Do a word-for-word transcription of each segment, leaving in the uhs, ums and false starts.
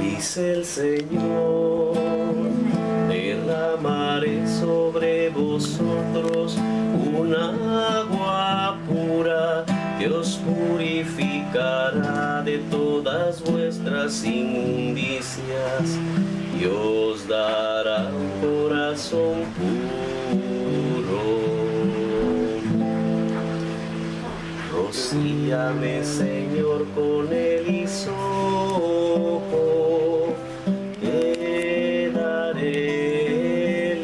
Dice el Señor, derramaré sobre vosotros una agua pura que os purificará de todas vuestras inmundicias y os dará un corazón puro. Rocíame, Señor, con el hisopo, quedaré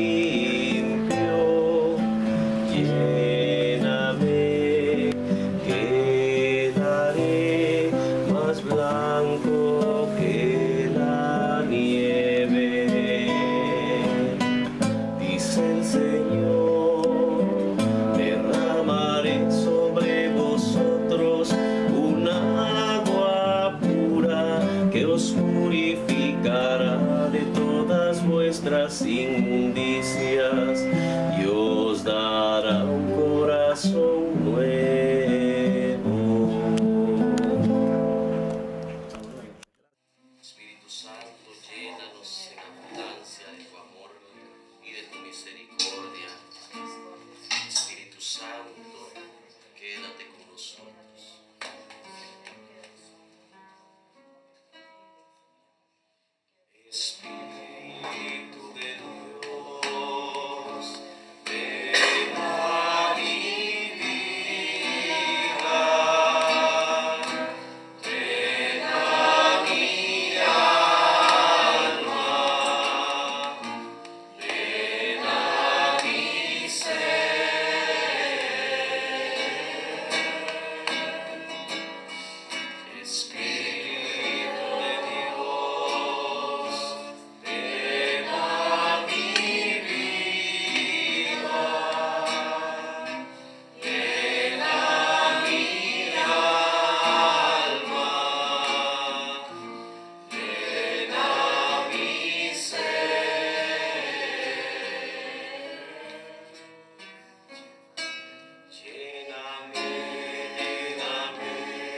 limpio. Lléname, quedaré más blanco que la nieve. Dice el Señor, derramaré sobre vosotros una agua pura que os purificará de todas vuestras inmundicias y os dará un corazón nuevo. Espíritu Santo, llénanos en abundancia de tu amor y de tu misericordia. Espíritu Santo, quédate con nosotros. Espíritu de Dios, ven a mi vida, ven a mi alma, ven a mi ser. Espíritu de Dios, ven a mi vida, ven a mi alma, ven a mi ser. Lléname, lléname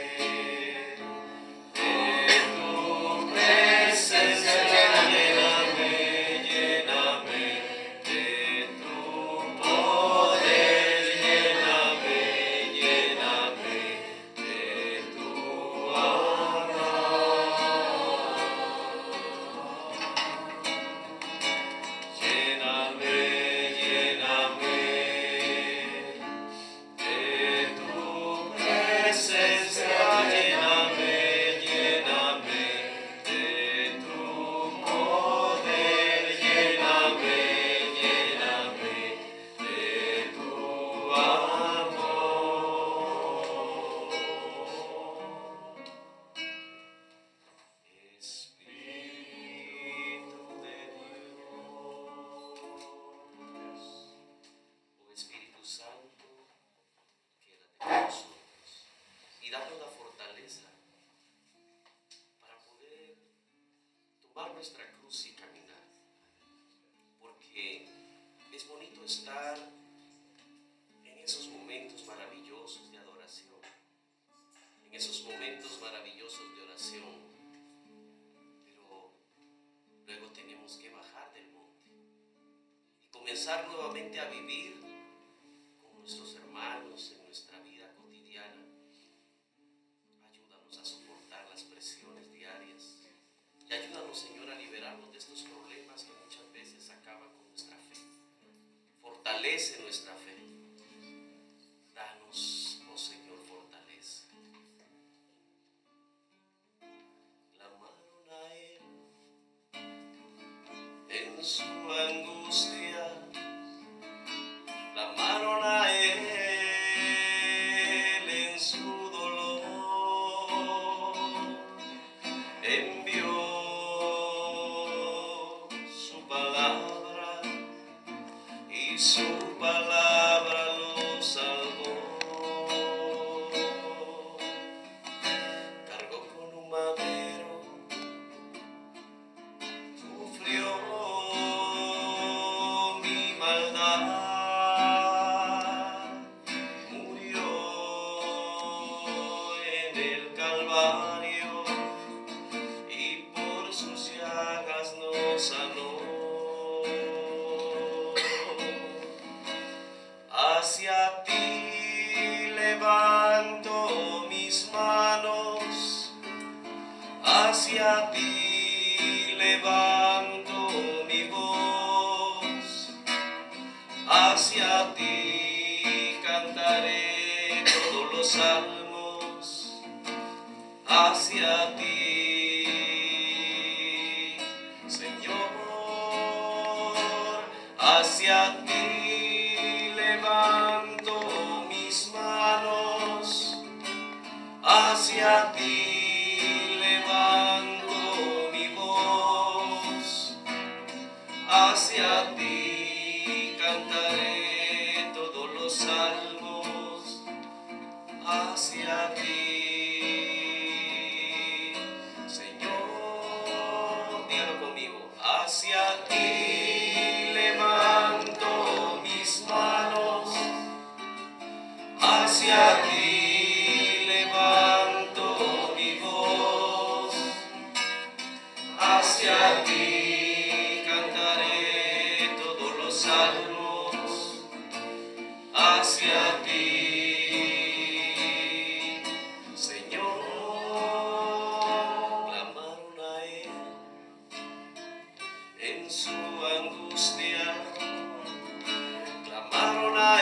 de tu presencia, lléname, lléname de tu poder, lléname, lléname de tu amor. Lléname, lléname de tu presencia, lléname, lléname de tu poder, lléname, lléname de tu amor. Espíritu de Dios, oh Espíritu Santo, quédate con nosotros y danos la fortaleza para poder tomar nuestra cruz y caminar, porque es bonito estar en esos momentos maravillosos de adoración, en esos momentos maravillosos de oración, pero luego tenemos que bajar del monte y comenzar nuevamente a vivir con nuestros hermanos en nuestra vida cotidiana. Ayúdanos a soportar las presiones diarias y ayúdanos, Señor, a liberarnos de estos problemas que muchas veces acaban con nuestra fe. Fortalece nuestra fe. Danos, oh Señor, fortaleza. Clamaron a Él en su angustia, clamaron a Él en su dolor, envió su palabra y su palabra los salvó. Cargó con un madero, sufrió hacia ti levanto mi voz, hacia ti cantaré todos los salmos, hacia ti, Señor, hacia ti levanto mis manos, hacia ti levanto mi voz, hacia ti cantaré todos los salmos, hacia ti, Señor, dígalo conmigo, hacia ti levanto mis manos, hacia ti levanto mi voz, hacia ti cantaré todos los salmos, hacia ti, Señor. Clamaron a él en su angustia, clamaron a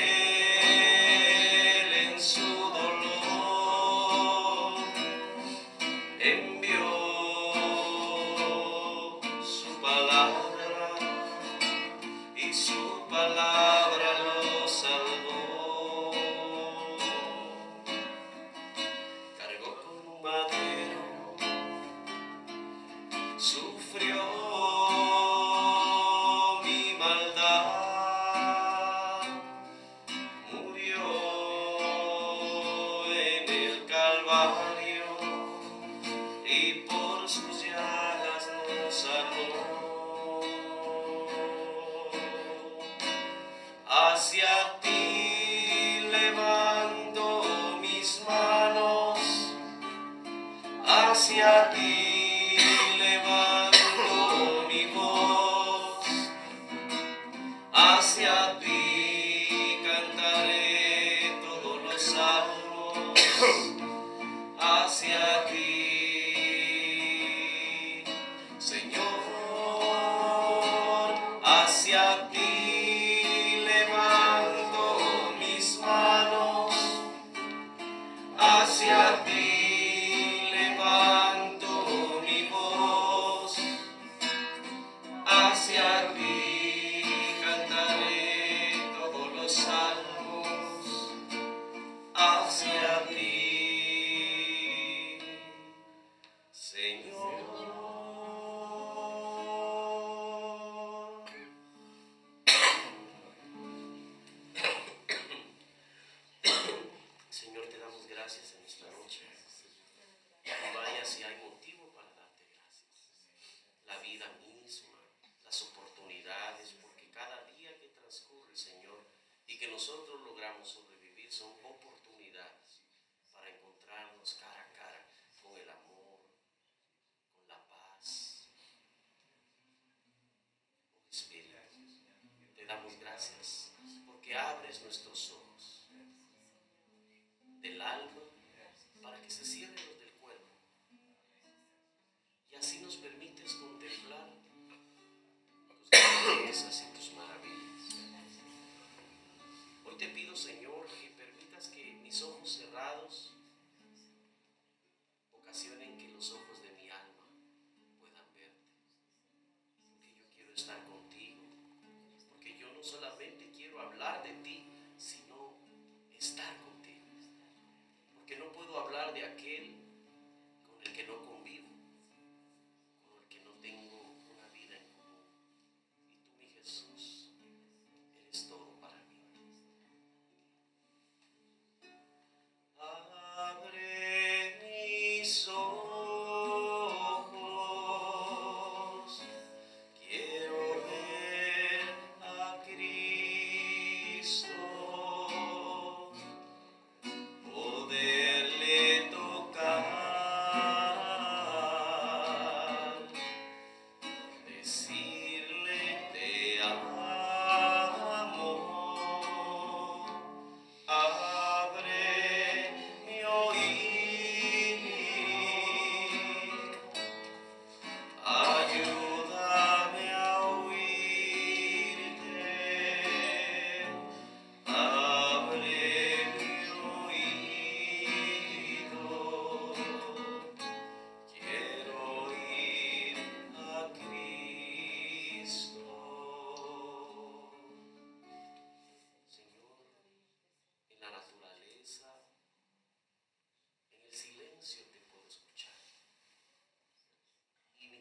él en su dolor, envió su palabra y su palabra los salvó. Cargó con un madero, sufrió mi maldad, murió en el Calvario y por sus llagas nos sanó. Hacia ti levanto mis manos, hacia ti levanto mi voz, hacia ti cantaré todos los salmos, hacia ti, Señor, hacia ti levanto mis manos, hacia ti levanto mi voz, hacia ti cantaré todos los salmos, hacia ti, Señor. Señor, te damos gracias en esta noche. Vaya si hay motivo para darte gracias. La vida misma, las oportunidades, porque cada día que transcurre, Señor, y que nosotros logramos sobrevivir son oportunidades para encontrarnos cara a cara con el amor, con la paz, con el Espíritu. Te damos gracias porque abres nuestros ojos del alma para que se cierren los del cuerpo, y así nos permites contemplar tus grandezas y tus maravillas. Hoy te pido, Señor, que permitas que mis ojos cerrados ocasionen que los ojos de mi alma puedan verte, porque yo quiero estar contigo, porque yo no solamente quiero hablar de ti, sino estar contigo, porque no puedo hablar de aquel con el que no convivo, con el que no tengo una vida en común. Y tú, mi Jesús, eres todo para mí.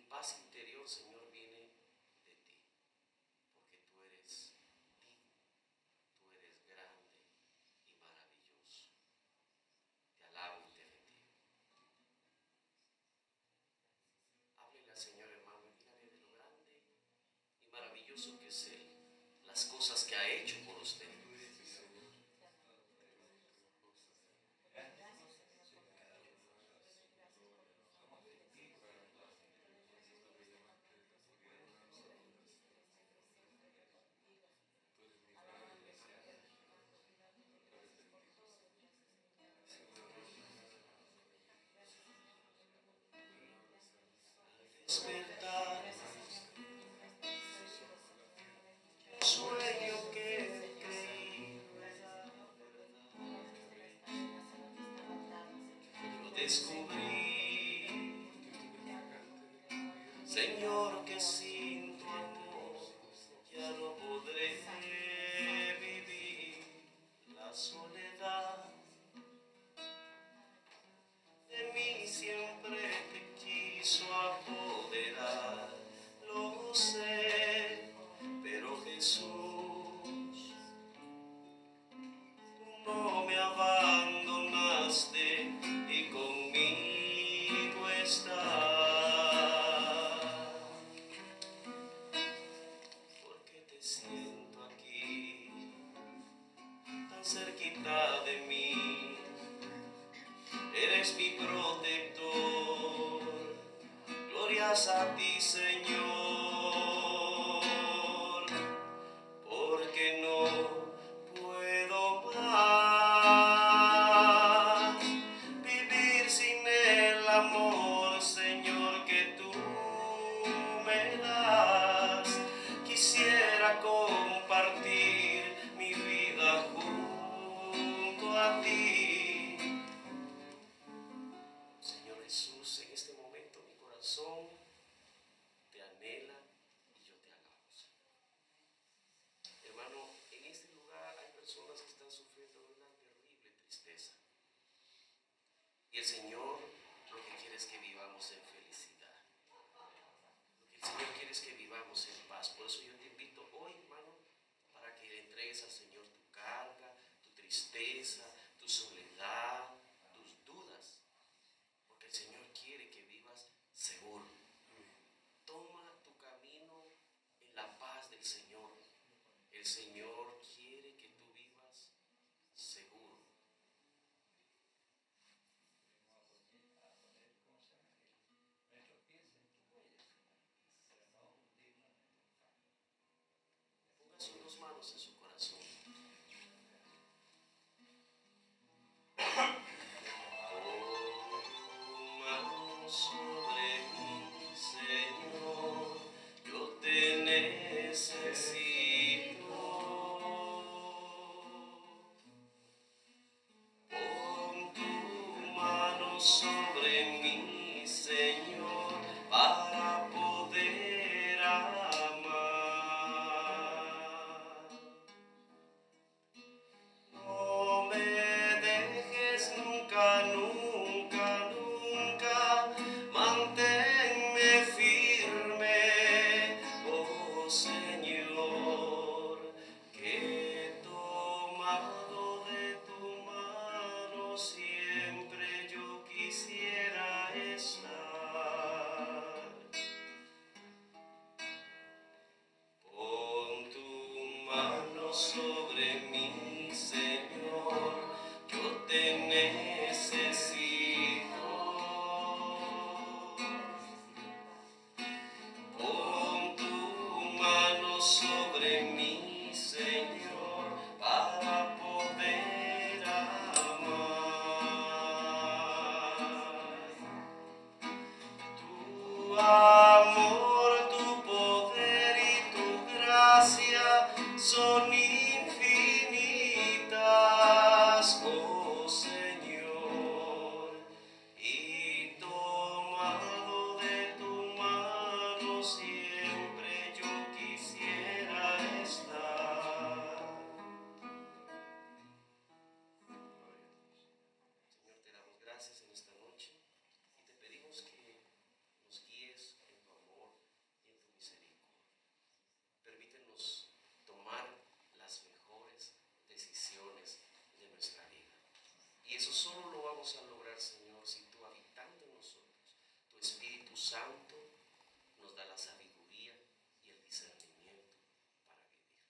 paz interior, Señor, viene de ti, porque tú eres digno, tú eres grande y maravilloso. Te alabo y te bendigo. Háblele al Señor, hermano, y dígale de lo grande y maravilloso que es Él, las cosas que ha hecho por usted. Despertar, sueño que creí, lo descubrí, Señor, que sin tu amor ya no podré vivir. La soledad de mí siempre te quiso apoderar, lo sé, pero Jesús, no me abandonaste y conmigo estás, porque te siento aquí, tan cerquita de mí, eres mi protector, glorias a ti, Señor, porque no puedo más vivir sin el amor, Señor, que tú me das. Quisiera compartir mi vida junto a ti. Señor Jesús, en este momento mi corazón te anhela y yo te alabo, Señor. Hermano, en este lugar hay personas que están sufriendo de una terrible tristeza. Y el Señor lo que quiere es que vivamos en felicidad. Lo que el Señor quiere es que vivamos en paz. Por eso yo te invito hoy, hermano, para que le entregues al Señor tu carga, tu tristeza, tu soledad, tus dudas. Porque el Señor quiere que vivas seguro. Toma tu camino en la paz del Señor. El Señor quiere que tú vivas seguro. Ponga sus dos manos en su corazón. Pon tu mano sobre mí, Señor, yo te necesito. Pon tu mano sobre mí, Señor, para poder amar. No me dejes nunca, nunca, nunca, manténme firme, oh Señor, que he tomado de tu mano, siempre yo quisiera estar. Pon tu mano sobre mí, Señor, yo te necesito. Pon tu mano sobre mí, Señor, para poder amar. Tu amor, tu poder y tu gracia son infinitas, oh Señor, y tomado de tu mano siempre yo quisiera estar. Señor, te damos gracias en esta noche y te pedimos que nos guíes en Santo nos da la sabiduría y el discernimiento para vivir.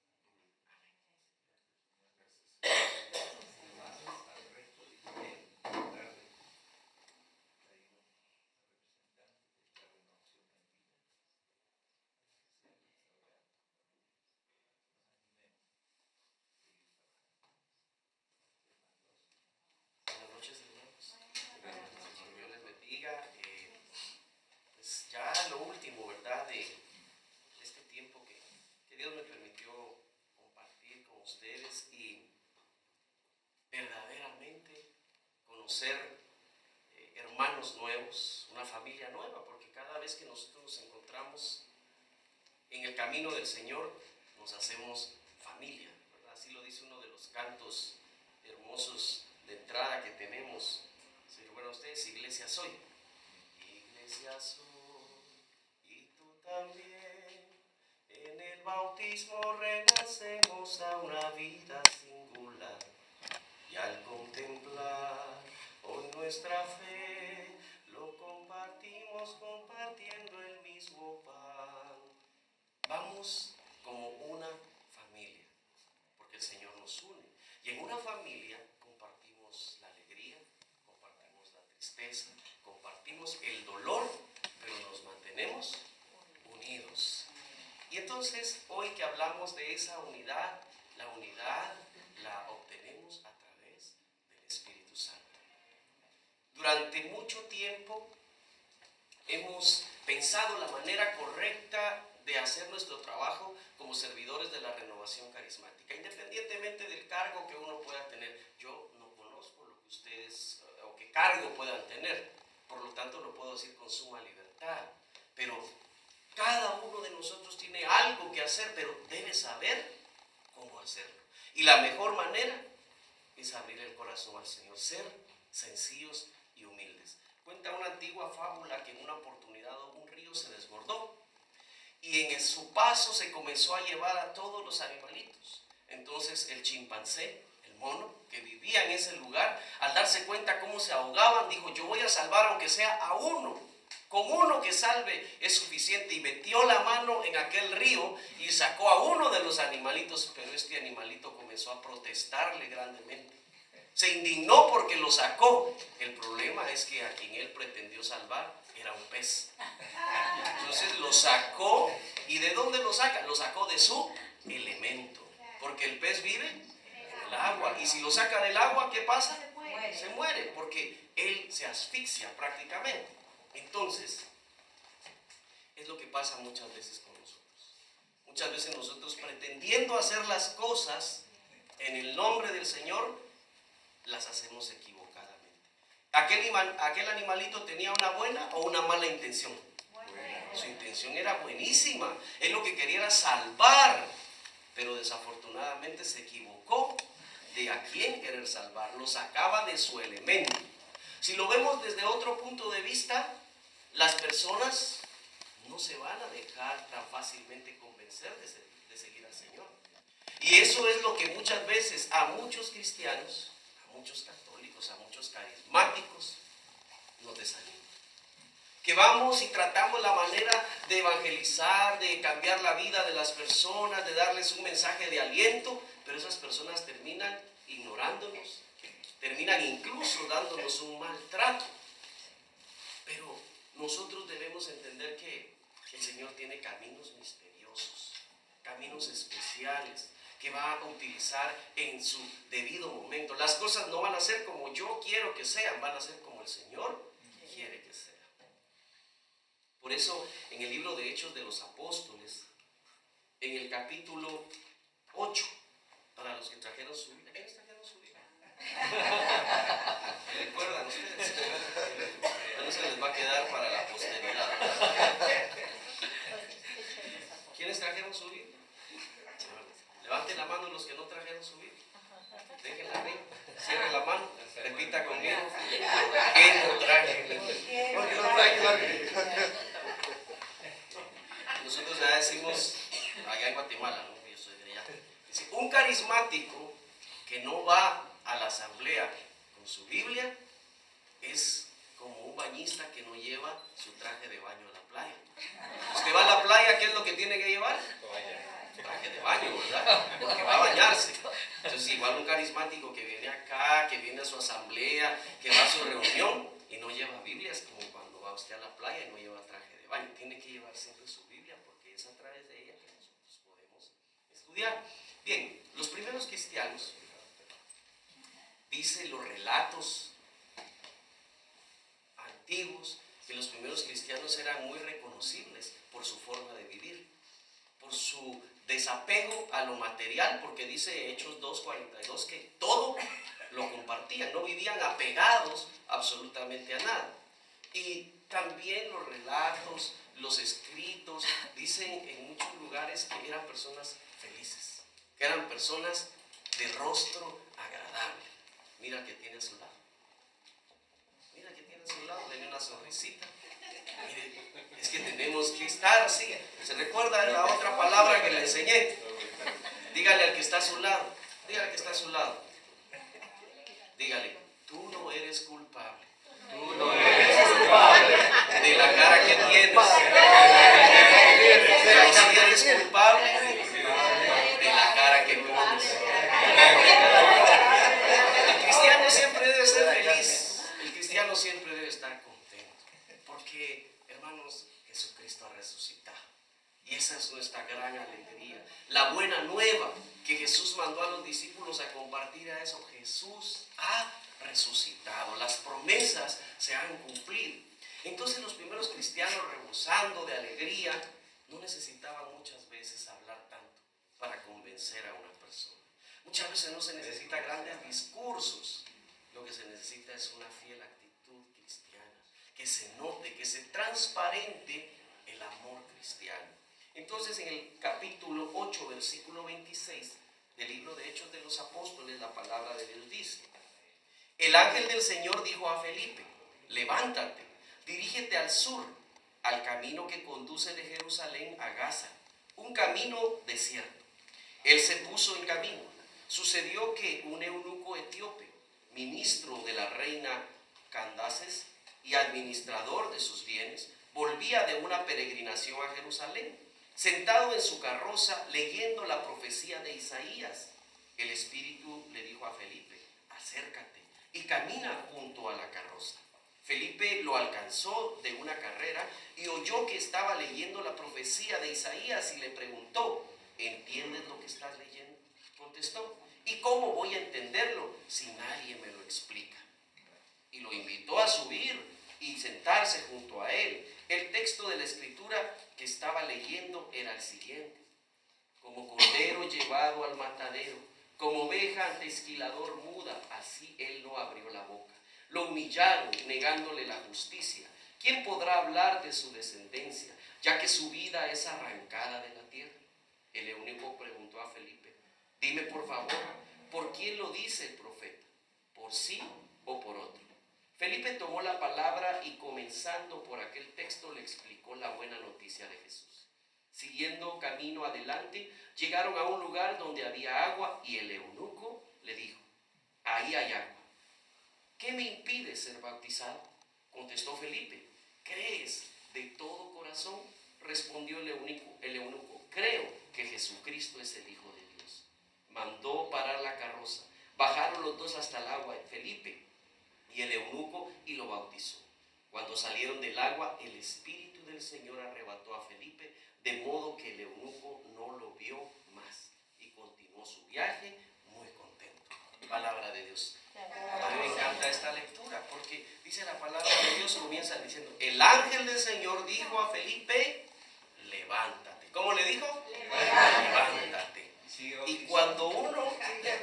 Buenas noches, hermanos. Dios les bendiga. Eh, pues ya lo último, ¿verdad? De este tiempo que, que Dios me permitió compartir con ustedes y verdaderamente conocer eh, hermanos nuevos, una familia nueva, porque cada vez que nosotros nos encontramos en el camino del Señor, nos hacemos familia, ¿verdad? Así lo dice uno de los cantos hermosos de entrada que tenemos. Si recuerdan ustedes, iglesia soy. Iglesia soy, y tú también. En el bautismo renacemos a una vida singular. Y al contemplar hoy nuestra fe, lo compartimos compartiendo el mismo pan. Vamos como una familia, porque el Señor nos une. Y en una familia compartimos la alegría, compartimos la tristeza, compartimos el dolor, pero nos mantenemos unidos. Y entonces, hoy que hablamos de esa unidad, la unidad la obtenemos a través del Espíritu Santo. Durante mucho tiempo hemos pensado la manera correcta de hacer nuestro trabajo como servidores de la renovación carismática, independientemente del cargo que uno pueda tener. Yo no conozco lo que ustedes o qué cargo puedan tener, por lo tanto lo puedo decir con suma libertad, pero cada uno de nosotros tiene algo que hacer, pero debe saber cómo hacerlo. Y la mejor manera es abrir el corazón al Señor, ser sencillos y humildes. Cuenta una antigua fábula que en una oportunidad un río se desbordó y en su paso se comenzó a llevar a todos los animalitos. Entonces el chimpancé, el mono que vivía en ese lugar, al darse cuenta cómo se ahogaban, dijo: yo voy a salvar aunque sea a uno. Con uno que salve es suficiente. Y metió la mano en aquel río y sacó a uno de los animalitos, pero este animalito comenzó a protestarle grandemente. Se indignó porque lo sacó. El problema es que a quien él pretendió salvar era un pez. Entonces lo sacó. ¿Y de dónde lo saca? Lo sacó de su elemento, porque el pez vive en el agua, y si lo saca del agua, ¿qué pasa? Se muere, se muere porque él se asfixia prácticamente. Entonces, es lo que pasa muchas veces con nosotros. Muchas veces nosotros, pretendiendo hacer las cosas en el nombre del Señor, las hacemos equivocadamente. ¿Aquel, aquel animalito tenía una buena o una mala intención? Bueno. Su intención era buenísima. Él lo que quería era salvar, pero desafortunadamente se equivocó de a quién querer salvar. Lo sacaba de su elemento. Si lo vemos desde otro punto de vista, las personas no se van a dejar tan fácilmente convencer de, ser, de seguir al Señor. Y eso es lo que muchas veces a muchos cristianos, a muchos católicos, a muchos carismáticos nos desanima. Que vamos y tratamos la manera de evangelizar, de cambiar la vida de las personas, de darles un mensaje de aliento, pero esas personas terminan ignorándonos, terminan incluso dándonos un maltrato. Pero nosotros debemos entender que el Señor tiene caminos misteriosos, caminos especiales que va a utilizar en su debido momento. Las cosas no van a ser como yo quiero que sean, van a ser como el Señor quiere que sean. Por eso, en el libro de Hechos de los Apóstoles, en el capítulo ocho, para los que trajeron su Biblia, ¿quiénes trajeron su Biblia? ¿Recuerdan ustedes? No se les va a quedar para la posteridad, ¿verdad? ¿Quiénes trajeron su Biblia? Levanten la mano los que no trajeron su Biblia. Déjenla arriba, cierren la mano, repita conmigo: ¿qué no traje? Nosotros ya decimos, allá en Guatemala, ¿no? Yo soy de allá. Dice, un carismático que no va a la asamblea con su Biblia es como un bañista que no lleva su traje de baño a la playa. Usted va a la playa, ¿qué es lo que tiene que llevar? Traje de baño, ¿verdad? Porque va a bañarse. Entonces igual un carismático que viene acá, que viene a su asamblea, que va a su reunión y no lleva Biblia, es como cuando va usted a la playa y no lleva traje de baño. Tiene que llevar siempre su Biblia porque es a través de ella que nosotros podemos estudiar. Bien, los primeros cristianos, dicen los relatos antiguos, que los primeros cristianos eran muy reconocibles por su forma de vivir, por su desapego a lo material, porque dice Hechos dos cuarenta y dos que todo lo compartían, no vivían apegados absolutamente a nada. Y también los relatos, los escritos, dicen en muchos lugares que eran personas felices, que eran personas de rostro agradable. Mira que tiene a su lado. Mira que tiene a su lado, denle una sonrisita. Mire, es que tenemos que estar así. ¿Se recuerda la otra palabra que le enseñé? Dígale al que está a su lado. Dígale al que está a su lado. Dígale, tú no eres culpable. Tú no eres culpable de la cara que tienes. Pero si eres culpable de la cara que pones. El cristiano siempre debe ser feliz. El cristiano siempre debe estar contento. Porque, hermanos, Jesucristo ha resucitado. Y esa es nuestra gran alegría. La buena nueva que Jesús mandó a los discípulos a compartir a eso. Jesús ha resucitado. Las promesas se han cumplido. Entonces los primeros cristianos, rebosando de alegría, no necesitaban muchas veces hablar tanto para convencer a una persona. Muchas veces no se necesita grandes discursos. Lo que se necesita es una fiel actitud cristiana. Que se note, que se transparente el amor cristiano. Entonces en el capítulo ocho, versículo veintiséis del libro de Hechos de los Apóstoles, la palabra de Dios dice: el ángel del Señor dijo a Felipe, levántate, dirígete al sur, al camino que conduce de Jerusalén a Gaza, un camino desierto. Él se puso en camino. Sucedió que un eunuco etíope, ministro de la reina Candaces y administrador de sus bienes, volvía de una peregrinación a Jerusalén, sentado en su carroza leyendo la profecía de Isaías. El Espíritu le dijo a Felipe, acércate y camina junto a la carroza. Felipe lo alcanzó de una carrera y oyó que estaba leyendo la profecía de Isaías y le preguntó, ¿entiendes lo que estás leyendo? Contestó, ¿y cómo voy a entenderlo si nadie me lo explica? Y lo invitó a subir y sentarse junto a él. El texto de la escritura que estaba leyendo era el siguiente: como cordero llevado al matadero, como oveja ante esquilador muda, así él no abrió la boca. Lo humillaron, negándole la justicia. ¿Quién podrá hablar de su descendencia, ya que su vida es arrancada de la tierra? El eunuco preguntó a Felipe, dime por favor, ¿por quién lo dice el profeta? ¿Por sí o por otro? Felipe tomó la palabra y comenzando por aquel texto le explicó la buena noticia de Jesús. Siguiendo camino adelante, llegaron a un lugar donde había agua y el eunuco le dijo, ahí hay agua. ¿Qué me impide ser bautizado? Contestó Felipe, ¿crees de todo corazón? Respondió el eunuco, el eunuco, creo que Jesucristo es el Hijo de Dios. Mandó parar la carroza, bajaron los dos hasta el agua, Felipe y el eunuco, y lo bautizó. Cuando salieron del agua, el Espíritu del Señor arrebató a Felipe, de modo que el eunuco no lo vio más y continuó su viaje muy contento. Palabra de Dios. A mí me encanta esta lectura porque dice la palabra de Dios, comienza diciendo, el ángel del Señor dijo a Felipe, levántate. ¿Cómo le dijo? Levántate. Levántate. Y cuando uno,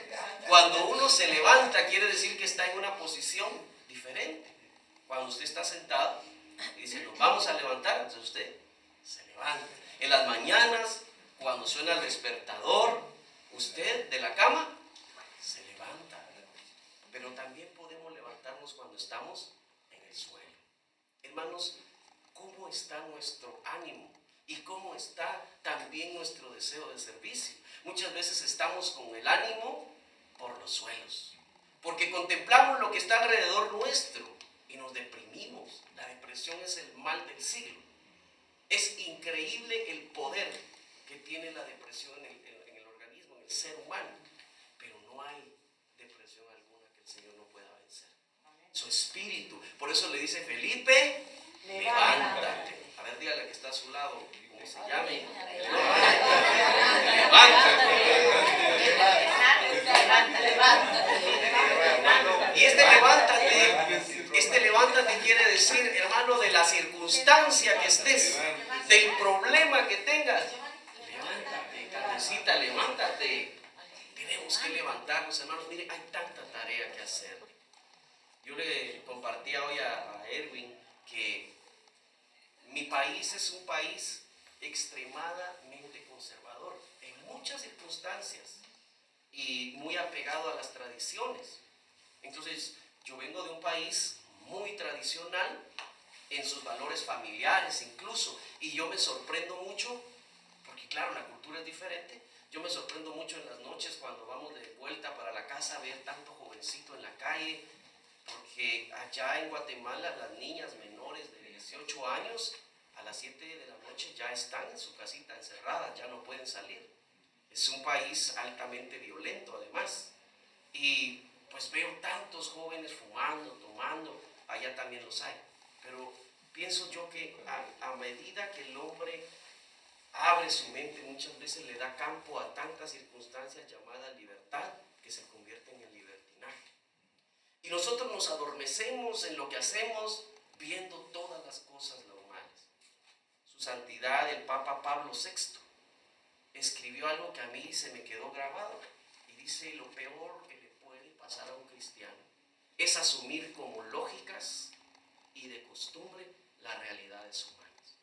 cuando uno se levanta, quiere decir que está en una posición diferente. Cuando usted está sentado y dice, nos vamos a levantar, entonces usted se levanta. En las mañanas, cuando suena el despertador, usted de la cama se levanta. Pero también podemos levantarnos cuando estamos en el suelo. Hermanos, ¿cómo está nuestro ánimo? ¿Y cómo está también nuestro deseo de servicio? Muchas veces estamos con el ánimo por los suelos, porque contemplamos lo que está alrededor nuestro y nos deprimimos. La depresión es el mal del siglo. Es increíble el poder que tiene la depresión en el, en el organismo, en el ser humano, pero no hay depresión alguna que el Señor no pueda vencer. Su espíritu. Por eso le dice: Felipe, levántate. A ver, dígale que está a su lado, como se llame. Levántate. Y este levántate, este levántate quiere decir, hermano, de la circunstancia que estés, del problema que tengas. Levántate, carnecita, levántate. Tenemos que levantarnos, hermanos. Mire, hay tanta tarea que hacer. Yo le compartía hoy a, a Erwin que mi país es un país extremadamente conservador en muchas circunstancias y muy apegado a las tradiciones. Entonces, yo vengo de un país muy tradicional en sus valores familiares incluso, y yo me sorprendo mucho, porque claro, la cultura es diferente. Yo me sorprendo mucho en las noches cuando vamos de vuelta para la casa, ver tanto jovencito en la calle, porque allá en Guatemala las niñas menores de dieciocho años a las siete de la noche ya están en su casita encerradas, ya no pueden salir. Es un país altamente violento además, y pues veo tantos jóvenes fumando, tomando, allá también los hay, pero pienso yo que a, a medida que el hombre abre su mente, muchas veces le da campo a tantas circunstancias llamadas libertad, que se convierten en libertinaje. Y nosotros nos adormecemos en lo que hacemos viendo todas las cosas normales. Su Santidad el Papa Pablo sexto escribió algo que a mí se me quedó grabado y dice: lo peor que le puede pasar a un cristiano es asumir como lógicas y de costumbre las realidades humanas.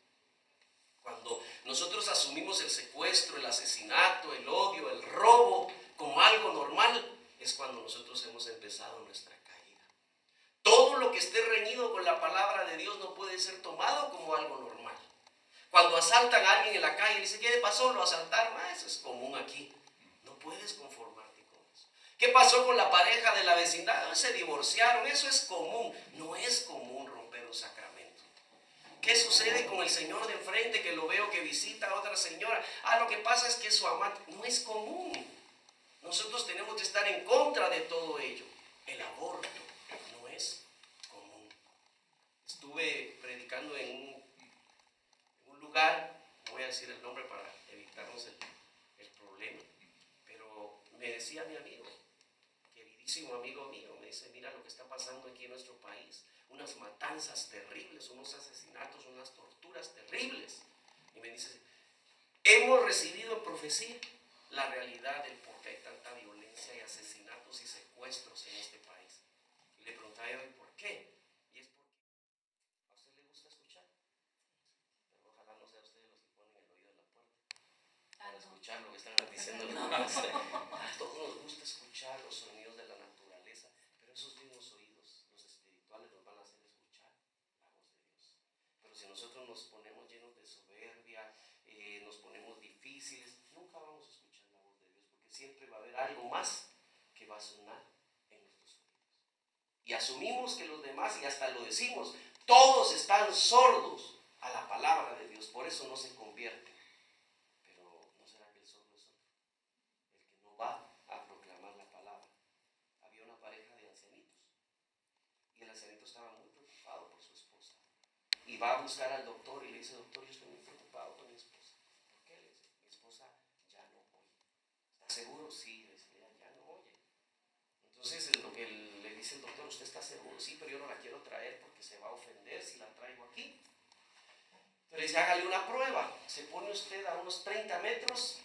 Cuando nosotros asumimos el secuestro, el asesinato, el odio, el robo como algo normal, es cuando nosotros hemos empezado nuestra caída. Todo lo que esté reñido con la palabra de Dios no puede ser tomado como algo normal. Cuando asaltan a alguien en la calle y dice: ¿qué le pasó? Lo asaltaron. Ah, eso es común aquí. No puedes conformarte con eso. ¿Qué pasó con la pareja de la vecindad? Ah, se divorciaron. Eso es común. No es común romper un sacramento. ¿Qué sucede con el señor de enfrente que lo veo que visita a otra señora? Ah, lo que pasa es que su amante. No es común. Nosotros tenemos que estar en contra de todo ello. El aborto no es común. Estuve predicando en un, en un lugar, no voy a decir el nombre para evitarnos el, el problema, pero me decía mi amigo, queridísimo amigo mío, me dice: mira lo que está pasando aquí en nuestro país, unas matanzas terribles, unos asesinatos, unas torturas terribles. Y me dice: hemos recibido en profecía la realidad del por qué hay tanta violencia y asesinatos y secuestros en este país. Y le preguntaba yo: ¿y por qué? Y es porque a usted le gusta escuchar, pero ojalá no sea usted los que ponen el oído en la puerta para escuchar lo que están diciendo los demás. A todos nos gusta escuchar los sonidos de la naturaleza, pero esos mismos oídos, los espirituales, nos van a hacer escuchar la voz de Dios. Pero si nosotros nos ponemos llenos de soberbia, eh, nos ponemos difíciles, nunca vamos a escuchar la voz de Dios, porque siempre va a haber algo más que va a sonar en nuestros oídos. Y asumimos que los demás, y hasta lo decimos, todos están sordos a la palabra de Dios, por eso no se convierten. Pero ¿no será que el sordo es otro? El que no va a proclamar la palabra. Había una pareja de ancianitos, y el ancianito estaba muy preocupado por su esposa. Y va a buscar al doctor y le dice: doctor, yo estoy muy preocupado por mi esposa. ¿Por qué? Le dice: mi esposa ya no oye. ¿Está seguro? Sí, le dice: ella ya no oye. Entonces el, el, le dice el doctor: ¿usted está seguro? Sí, pero yo no la quiero traer porque se va a ofender si la traigo aquí. Entonces le dice: hágale una prueba. Se pone usted a unos treinta metros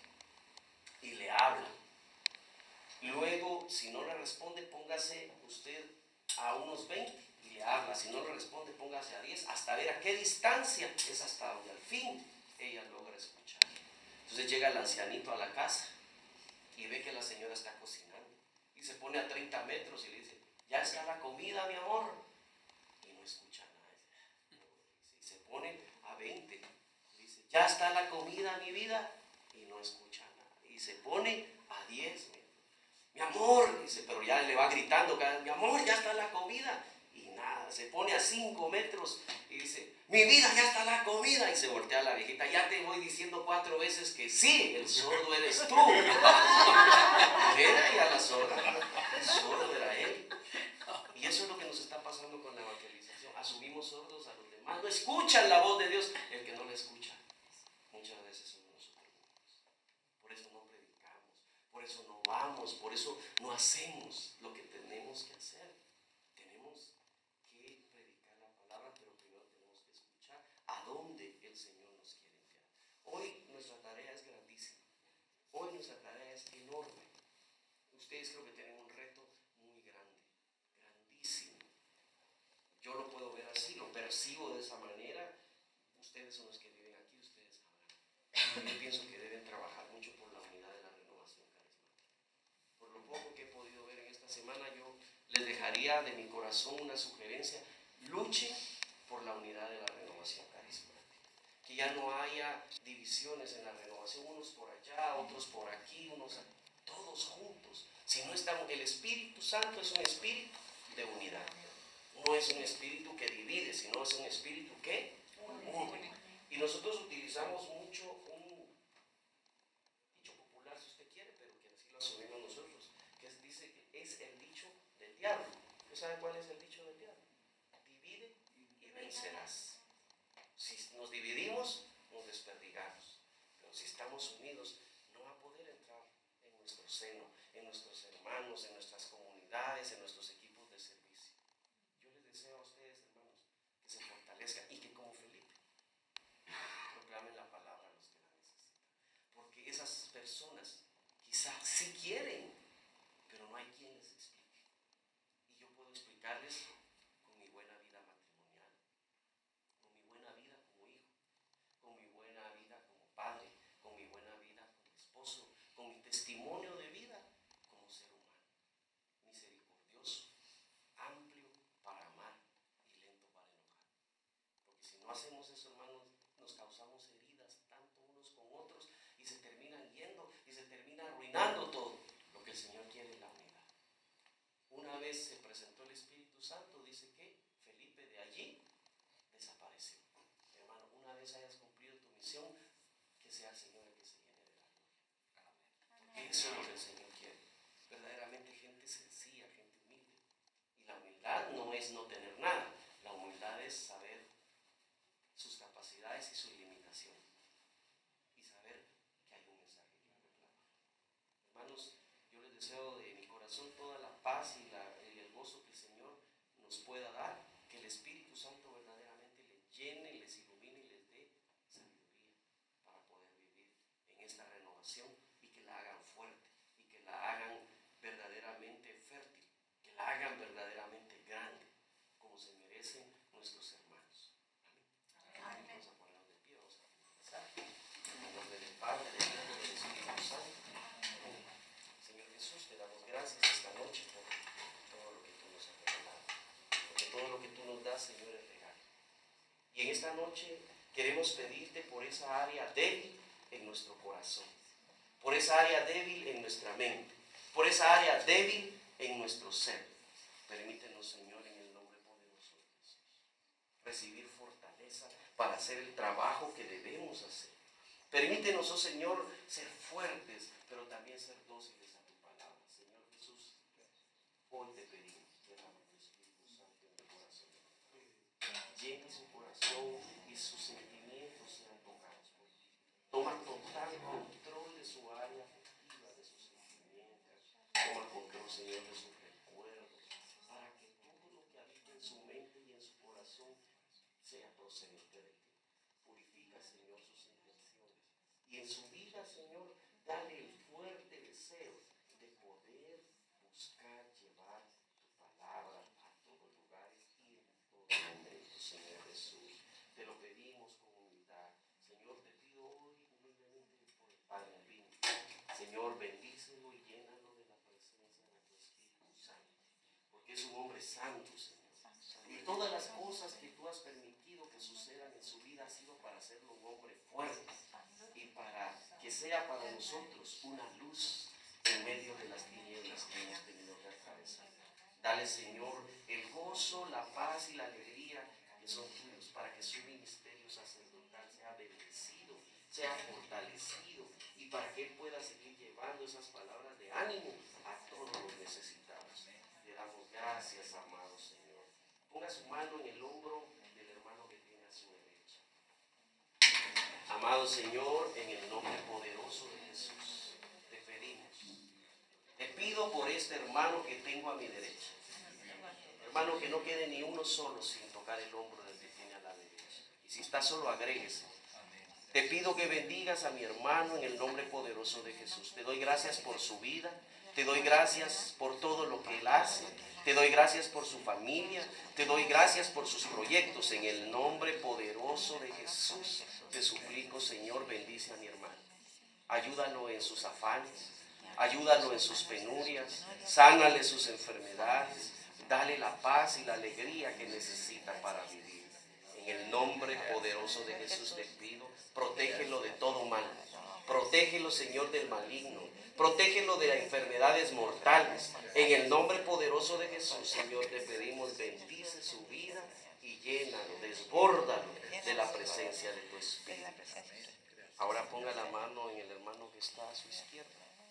y le habla. Luego, si no le responde, póngase usted a unos veinte y le habla. Si no le responde, póngase a diez, hasta ver a qué distancia es hasta donde al fin ella logra escuchar. Entonces llega el ancianito a la casa y ve que la señora está cocinando y se pone a treinta metros y le dice: ya está la comida, mi amor. Y no escucha nada. Y se pone a veinte y dice: ya está la comida, mi vida. Y no escucha nada. Y se pone a diez metros. Mi amor, dice, pero ya le va gritando cada vez: mi amor, ya está la comida. Y nada. se pone a cinco metros y dice, mi vida, ya está la comida. Y se voltea a la viejita, ya te voy diciendo cuatro veces que sí, el sordo eres tú. Era ella la sorda, el sordo era él. Y eso es lo que nos está pasando con la evangelización. Asumimos sordos a los demás, no escuchan la voz de Dios. El que no la escucha muchas veces somos nosotros mismos. Por eso no predicamos, por eso no vamos, por eso no hacemos lo que tenemos que hacer. Tenemos que predicar la palabra, pero primero tenemos que escuchar a dónde el Señor nos quiere enviar. Hoy nuestra tarea es grandísima, hoy nuestra tarea es enorme. Ustedes creo que tienen un reto muy grande, grandísimo. Yo lo puedo ver así, lo percibo de esa manera. Ustedes son los que viven aquí, ustedes sabrán. Yo pienso que deben trabajar mucho por la unidad de la renovación carismática. Por lo poco que he podido ver en esta semana, yo les dejaría de mi corazón una sugerencia: luchen por la unidad de la renovación carismática. Que ya no haya divisiones en la renovación, unos por allá, otros por aquí, unos todos juntos. Si no estamos, el Espíritu Santo es un espíritu de unidad. No es un espíritu que divide, sino es un espíritu que une. Y nosotros utilizamos mucho un dicho popular, si usted quiere, pero que así lo asumimos nosotros, que es, dice que es el dicho del diablo. ¿Usted sabe cuál es el dicho del diablo? Divide y vencerás. Si nos dividimos, nos desperdigamos. Pero si estamos unidos, no va a poder entrar en nuestro seno, en nuestros hermanos, en nuestras comunidades, en nuestros equipos de servicio. Yo les deseo a ustedes, hermanos, que se fortalezcan y que como Felipe proclamen la palabra a los que la necesitan. Porque esas personas quizás sí quieren, pero no hay quien les explique. Y yo puedo explicarles con mi buena vida matrimonial, con mi buena vida como hijo, con mi buena vida como padre, con mi buena vida como esposo, con mi testimonio de vida como ser humano, misericordioso, amplio para amar y lento para enojar. Porque si no hacemos eso, hermanos, nos causamos heridas tanto unos con otros y se terminan yendo y se termina arruinando todo. Lo que el Señor quiere es la unidad. Una vez se presentó el Espíritu Santo, dice que Felipe de allí desapareció. Hermano, una vez hayas cumplido tu misión, que sea el Señor el que se llene de la gloria. Porque eso es lo que el Señor quiere. Verdaderamente gente sencilla, gente humilde. Y la humildad no es no tener nada. La humildad es saber sus capacidades y sus limitaciones. Y saber que hay un mensaje que reclamar. Hermanos, yo les deseo de mi corazón toda la paz y, la, y el gozo que el Señor nos pueda dar. Que el Espíritu Santo verdaderamente les llene, les ilumine y les dé sabiduría para poder vivir en esta renovación y que la hagan fuerte y que la hagan verdaderamente fértil, que la hagan verdaderamente grande, como se merecen nuestros hermanos. Amén. Vamos a ponernos de pie, vamos a comenzar. En nombre del Padre, del Hijo y del Espíritu Santo. Amén. Señor Jesús, te damos gracias esta noche por todo lo que tú nos has regalado, porque todo lo que tú nos das, Señor, es regalo. Y en esta noche queremos pedirte por esa área débil en nuestro corazón, por esa área débil en nuestra mente, por esa área débil en nuestro ser. Permítenos, Señor, en el nombre poderoso de Jesús, recibir fortaleza para hacer el trabajo que debemos hacer. Permítenos, oh Señor, ser fuertes, pero también ser dóciles a tu palabra. Señor Jesús, hoy te pedimos, derrama tu Espíritu Santo en tu corazón. Llene su corazón y sus sentimientos sean tocados por ti. Toma total control de su área afectiva, de sus sentimientos. Toma control, Señor, de sus recuerdos, para que todo lo que habita en su mente y en su corazón sea procedente de ti. Purifica, Señor, sus intenciones. Y en su vida, Señor, dale el fuerte deseo de poder buscar llevar tu palabra a todos lugares y en todo momento, Señor Jesús. Te lo pedimos con humildad. Señor, te pido hoy humildemente por el Padre Albino. Señor, bendícelo y llénalo de la presencia de tu Espíritu Santo, porque es un hombre santo, Señor. Y todas las cosas que tú has permitido que sucedan en su vida ha sido para hacerlo un hombre fuerte y para que sea para nosotros una luz en medio de las tinieblas que hemos tenido que atravesar. Dale, Señor, el gozo, la paz y la alegría que son tuyos, para que su ministerio sacerdotal sea bendecido, sea fortalecido, y para que Él pueda seguir llevando esas palabras de ánimo a todos los necesitados. Le damos gracias, amado Señor. Ponga su mano en el hombro del hermano que tiene a su derecha. Amado Señor, en el nombre poderoso de Jesús, te pedimos, te pido por este hermano que tengo a mi derecha. Hermano, que no quede ni uno solo sin tocar el hombro del que tiene a la derecha. Y si está solo, agréguese. Te pido que bendigas a mi hermano en el nombre poderoso de Jesús. Te doy gracias por su vida. Te doy gracias por todo lo que él hace. Te doy gracias por su familia. Te doy gracias por sus proyectos. En el nombre poderoso de Jesús te suplico, Señor, bendice a mi hermano. Ayúdalo en sus afanes. Ayúdalo en sus penurias. Sánale sus enfermedades. Dale la paz y la alegría que necesita para vivir. En el nombre poderoso de Jesús te pido, protégelo de todo mal. Protégelo, Señor, del maligno. Protégelo de las enfermedades mortales. En el nombre poderoso de Jesús, Señor, te pedimos, bendice su vida y llénalo, desbórdalo de la presencia de tu Espíritu. Ahora ponga la mano en el hermano que está a su izquierda.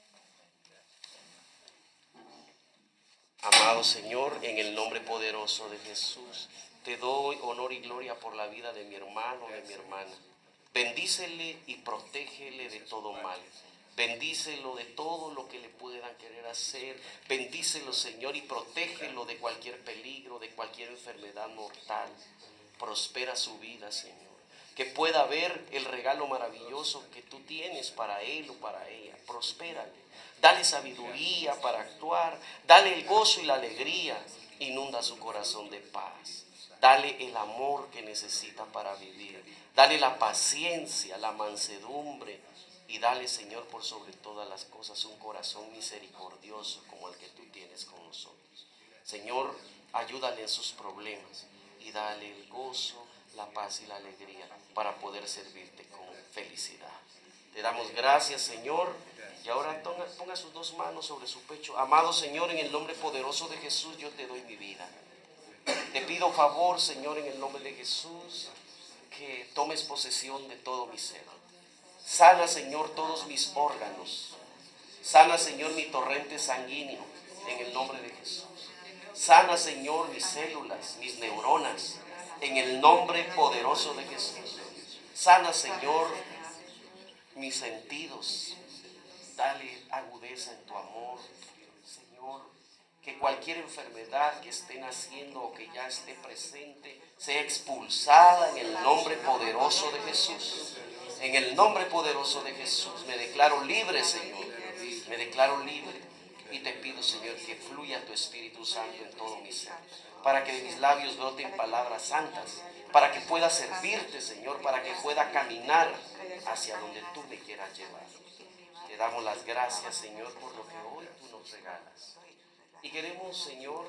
Amado Señor, en el nombre poderoso de Jesús, te doy honor y gloria por la vida de mi hermano, de mi hermana. Bendícele y protégele de todo mal. Bendícelo de todo lo que le puedan querer hacer. Bendícelo, Señor, y protégelo de cualquier peligro, de cualquier enfermedad mortal. Prospera su vida, Señor. Que pueda ver el regalo maravilloso que tú tienes para él o para ella. Prospérale. Dale sabiduría para actuar. Dale el gozo y la alegría. Inunda su corazón de paz. Dale el amor que necesita para vivir. Dale la paciencia, la mansedumbre. Y dale, Señor, por sobre todas las cosas, un corazón misericordioso como el que tú tienes con nosotros. Señor, ayúdale en sus problemas y dale el gozo, la paz y la alegría para poder servirte con felicidad. Te damos gracias, Señor. Y ahora ponga, ponga sus dos manos sobre su pecho. Amado Señor, en el nombre poderoso de Jesús, yo te doy mi vida. Te pido favor, Señor, en el nombre de Jesús, que tomes posesión de todo mi ser. Sana, Señor, todos mis órganos. Sana, Señor, mi torrente sanguíneo, en el nombre de Jesús. Sana, Señor, mis células, mis neuronas, en el nombre poderoso de Jesús. Sana, Señor, mis sentidos. Dale agudeza en tu amor, Señor. Que cualquier enfermedad que esté naciendo o que ya esté presente sea expulsada en el nombre poderoso de Jesús. En el nombre poderoso de Jesús me declaro libre, Señor. Me declaro libre y te pido, Señor, que fluya tu Espíritu Santo en todo mi ser, para que de mis labios broten palabras santas, para que pueda servirte, Señor, para que pueda caminar hacia donde tú me quieras llevar. Te damos las gracias, Señor, por lo que hoy tú nos regalas. Y queremos, Señor,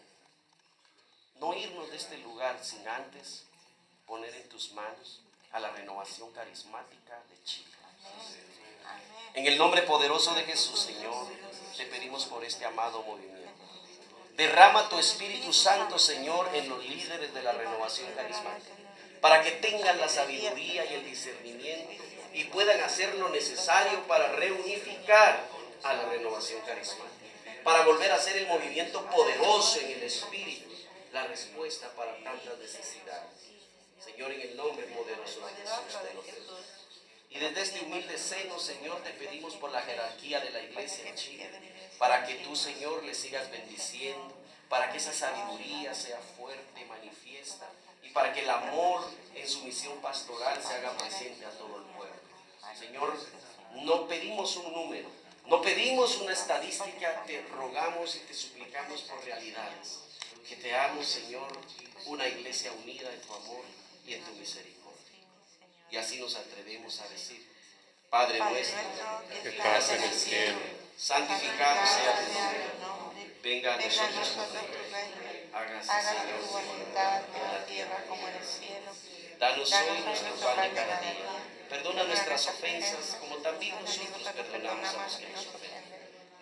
no irnos de este lugar sin antes poner en tus manos a la Renovación Carismática de Chile. En el nombre poderoso de Jesús, Señor, te pedimos por este amado movimiento. Derrama tu Espíritu Santo, Señor, en los líderes de la Renovación Carismática, para que tengan la sabiduría y el discernimiento y puedan hacer lo necesario para reunificar a la Renovación Carismática, para volver a ser el movimiento poderoso en el Espíritu, la respuesta para tantas necesidades. Señor, en el nombre poderoso de Jesús te lo pido. Y desde este humilde seno, Señor, te pedimos por la jerarquía de la iglesia en Chile, para que tú, Señor, le sigas bendiciendo, para que esa sabiduría sea fuerte y manifiesta, y para que el amor en su misión pastoral se haga presente a todo el pueblo. Señor, no pedimos un número, no pedimos una estadística, te rogamos y te suplicamos por realidades. Que te amo, Señor, una iglesia unida en tu amor y en tu misericordia. Y así nos atrevemos a decir: Padre nuestro, que estás en el cielo, santificado sea tu nombre. Venga a nosotros tu reino. Hágase, Señor, tu voluntad en la tierra como en el cielo. Danos hoy nuestro pan de cada día. Perdona nuestras ofensas, como también nosotros perdonamos a los que nos ofenden.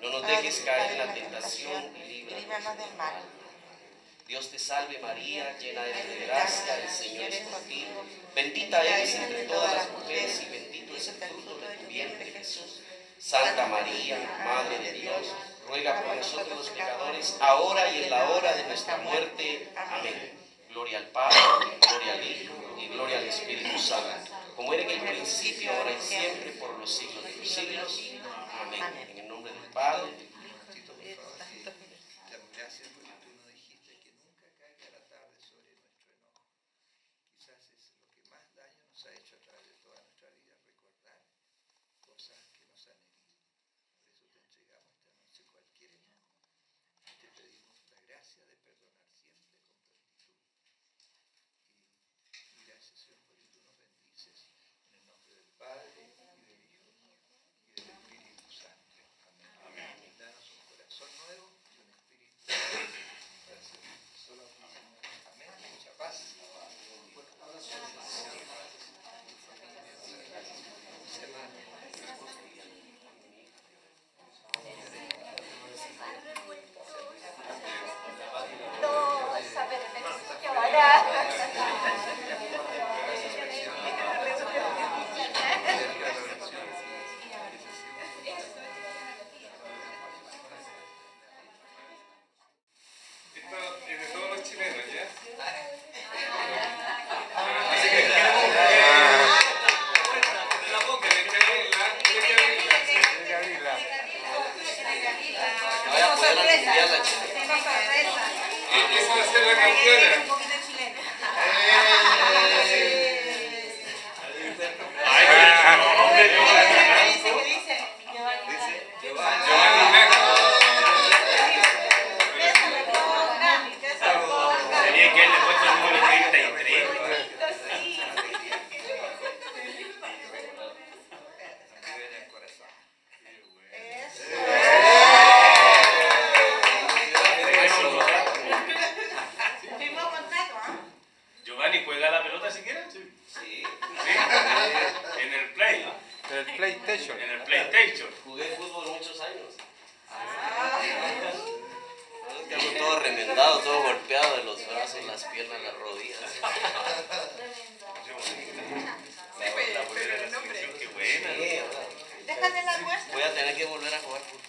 No nos dejes caer en la tentación y líbranos líbranos del mal. Dios te salve María, llena eres de gracia, el Señor es contigo. Bendita eres entre todas las mujeres y bendito es el fruto de tu vientre Jesús. Santa María, Madre de Dios, ruega por nosotros los pecadores, ahora y en la hora de nuestra muerte. Amén. Gloria al Padre, gloria al Hijo y gloria al Espíritu Santo, como era en el principio, ahora y siempre, por los siglos de los siglos. Amén. En el nombre del Padre, del Hijo y del Espíritu Santo. Gracias porque tú nos dijiste que nunca caiga la tarde sobre nuestro enojo. Quizás es lo que más daño nos ha hecho a través de toda nuestra vida, recordar cosas que nos han herido. Por eso te entregamos esta noche cualquier enojo y te pedimos la gracia de perdonar siempre con prontitud. Y, y gracias, Señor, porque tú nos bendices en el nombre del Padre y del Hijo y del Espíritu Santo. Amén. Amén. Danos un corazón nuevo y un espíritu para servir solo a ti, Señor. Amén. Mucha paz. Esto es de todos los chilenos, ¿ya? Vaya a poder anunciar la chica. Esa va a ser la campeona. Giovanni Blanco. Tenía que haberle puesto el número treinta y tres. Giovanni, ¿juega la pelota si quieres? Sí. Sí, En el Play. En el PlayStation. En el PlayStation. jugué fútbol muchos años. Es que ando todo remendado, todo golpeado de los brazos, las piernas, las rodillas. La, la, la, la selección, qué buena. Sí, ¿verdad? Déjale la muestra. Voy a tener que volver a jugar fútbol.